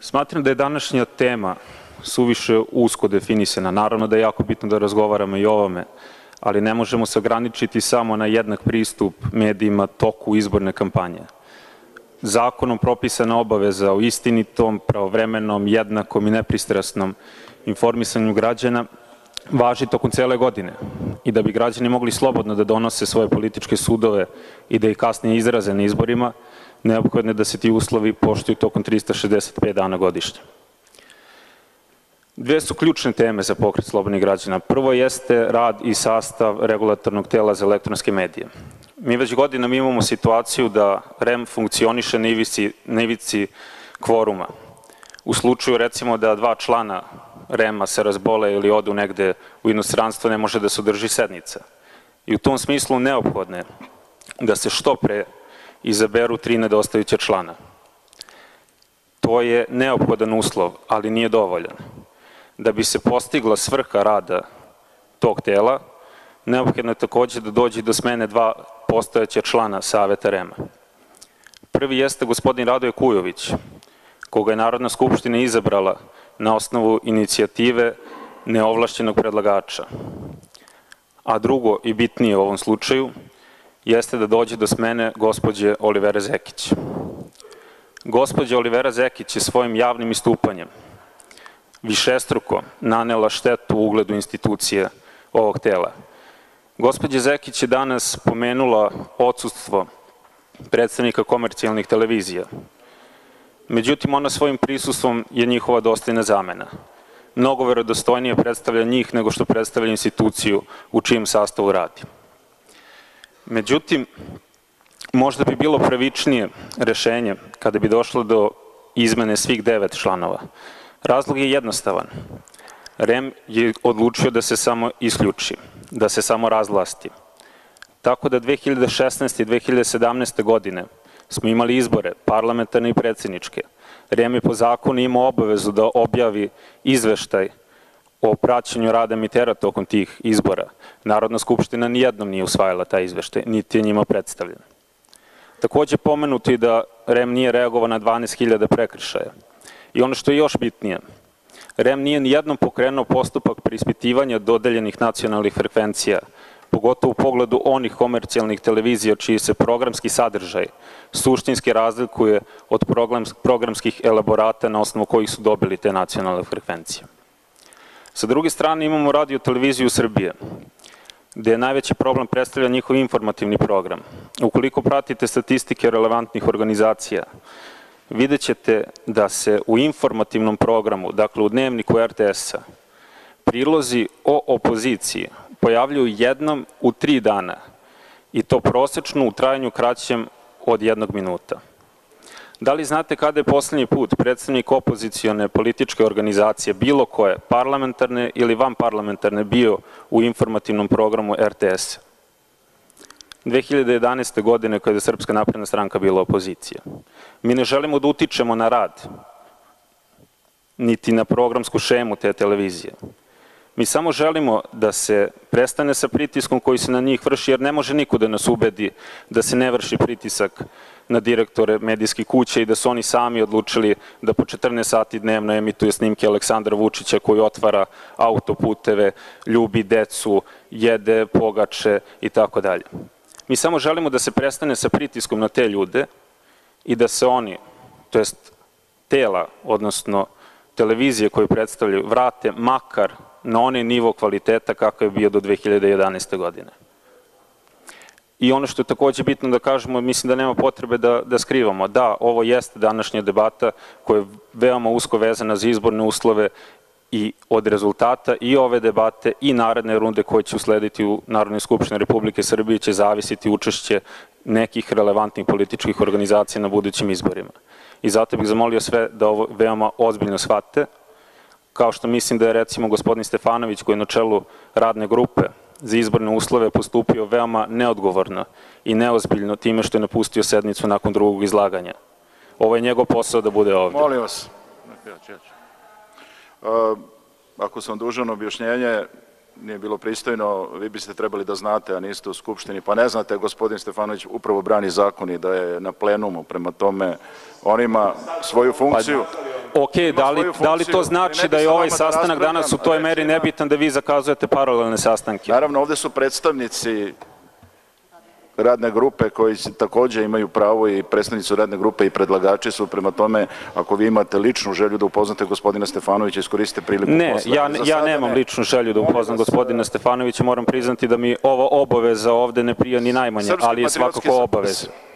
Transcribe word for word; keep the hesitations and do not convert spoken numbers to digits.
Smatram da je današnja tema suviše usko definisana. Naravno da je jako bitno da razgovaramo i o ovome, ali ne možemo se ograničiti samo na jednak pristup medijima toku izborne kampanje. Zakonom propisana obaveza o istinitom, pravovremenom, jednakom i nepristrasnom informisanju građana važi tokom cele godine i da bi građani mogli slobodno da donose svoje političke sudove i da ih kasnije izraze na izborima, neophodno je da se ti uslovi poštuju tokom trista šezdeset pet dana godišnje. Dve su ključne teme za Pokret slobodnih građana. Prvo jeste rad i sastav regulatornog tela za elektronske medije. Mi već godinama imamo situaciju da R E M funkcioniše na ivici kvoruma. U slučaju recimo da dva člana R E M-a se razbole ili odu negde u inostranstvo, ne može da se održi sednica. I u tom smislu neophodno je da se što pre izaberu tri nedostajuća člana. To je neophodan uslov, ali nije dovoljan. Da bi se postigla svrha rada tog tela, neophodno je takođe da dođe do smene dva postojeća člana Saveta R E M-a. Prvi jeste gospodin Radoje Kujović, koga je Narodna skupština izabrala na osnovu inicijative neovlašćenog predlagača. A drugo i bitnije u ovom slučaju jeste da dođe do smene gospođe Olivere Zekić. Gospođa Olivera Zekić je svojim javnim istupanjem višestruko nanela štetu u ugledu institucije ovog tela. Gospođa Zekić je danas pomenula odsustvo predstavnika komercijalnih televizija. Međutim, ona svojim prisustvom je njihova dostojna zamena. Mnogo verodostojnije predstavlja njih nego što predstavlja instituciju u čijem sastavu radi. Međutim, možda bi bilo pravičnije rešenje kada bi došlo do izmene svih devet članova. Razlog je jednostavan. R E M je odlučio da se samo isključi, da se samo razvlasti. Tako da dve hiljade šesnaeste i dve hiljade sedamnaeste. godine smo imali izbore, parlamentarne i predsjedničke. R E M je po zakonu imao obavezu da objavi izveštaj o praćenju rada emitera tokom tih izbora. Narodna skupština nijednom nije usvajala taj izveštaj, niti je njima predstavljen. Takođe pomenuto je da R E M nije reagovao na dvanaest hiljada prekršaja. I ono što je još bitnije, R E M nije nijednom pokrenuo postupak preispitivanja dodeljenih nacionalnih frekvencija, pogotovo u pogledu onih komercijalnih televizija čiji se programski sadržaj suštinski razlikuje od programskih elaborata na osnovu kojih su dobili te nacionalne frekvencije. Sa druge strane imamo Radio televiziju Srbije, gde je najveći problem predstavlja njihov informativni program. Ukoliko pratite statistike relevantnih organizacija, vidjet ćete da se u informativnom programu, dakle u dnevniku R T S-a, prilozi o opoziciji pojavljuju jednom u tri dana i to prosečno u trajanju kraćem od jednog minuta. Da li znate kada je poslednji put predstavnik opozicione političke organizacije, bilo koje, parlamentarne ili vanparlamentarne, bio u informativnom programu R T S-a? dve hiljade jedanaeste. godine kada je Srpska napredna stranka bila opozicija. Mi ne želimo da utičemo na rad, niti na programsku šemu te televizije. Mi samo želimo da se prestane sa pritiskom koji se na njih vrši, jer ne može niko da nas ubedi da se ne vrši pritisak na direktore medijskih kuća i da su oni sami odlučili da po četrnaest sati dnevno emituje snimke Aleksandra Vučića koji otvara autoputeve, ljubi decu, jede pogače i tako dalje. Mi samo želimo da se prestane sa pritiskom na te ljude i da se oni, to jest tela, odnosno televizije koje predstavljaju, vrate makar na onaj nivo kvaliteta kakav je bio do dve hiljade jedanaeste. godine. I ono što je takođe bitno da kažemo, mislim da nema potrebe da, da skrivamo. Da, ovo jeste današnja debata koja je veoma usko vezana za izborne uslove i od rezultata i ove debate i naredne runde koje će uslediti u Narodnoj skupštini Republike Srbije će zavisiti učešće nekih relevantnih političkih organizacija na budućim izborima. I zato bih zamolio sve da ovo veoma ozbiljno shvate, kao što mislim da je recimo gospodin Stefanović koji je na čelu radne grupe za izborne uslove postupio veoma neodgovorno i neozbiljno time što je napustio sednicu nakon drugog izlaganja. Ovo je njegov posao da bude ovde. Molim vas. Ako sam dužan objašnjenje, nije bilo pristojno, vi biste trebali da znate, a niste u Skupštini, pa ne znate, gospodin Stefanović upravo brani zakon i da je na plenumu, prema tome on ima svoju funkciju. Ok, ima da li, svoju da li funkciju, to ali znači ne da bi je sa ovaj vama da sastanak danas u raspravljam, toj reći meri ima- nebitan da vi zakazujete paralelne sastanke? Naravno, ovde su predstavnici radne grupe koji se takođe imaju pravo i predstavnici radne grupe i predlagači su, prema tome, ako vi imate ličnu želju da upoznate gospodina Stefanovića, iskoristite priliku Ne, posle. ja, Za ja sada nemam ne. ličnu želju da Molim upoznam vas, gospodina Stefanovića, moram priznati da mi ova obaveza ovde ne prija ni najmanje, Srpski ali je patriotski svakako sa- obaveza.